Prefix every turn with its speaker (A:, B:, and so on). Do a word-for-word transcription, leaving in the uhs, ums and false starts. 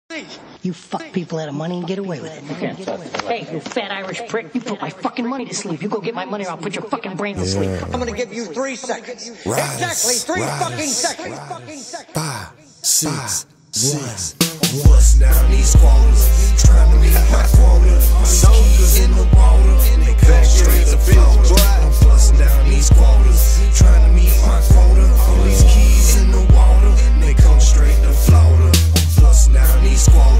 A: You fuck people out of money and get away with it.
B: You can't touch it. Hey, you fat Irish prick, you put my fucking money to sleep. You go get my money or I'll put your fucking brain to sleep.
C: I'm gonna give you three seconds.
D: Riders,
C: exactly three
D: riders,
C: fucking seconds.
D: riders. Five, six, six. I'm busting down these quarters, trying to meet my quota. My keys in the water, they come straight to Florida. I'm busting down these quarters, trying to meet my quota. All these keys in the water, they come straight to Florida. I'm busting down these quarters.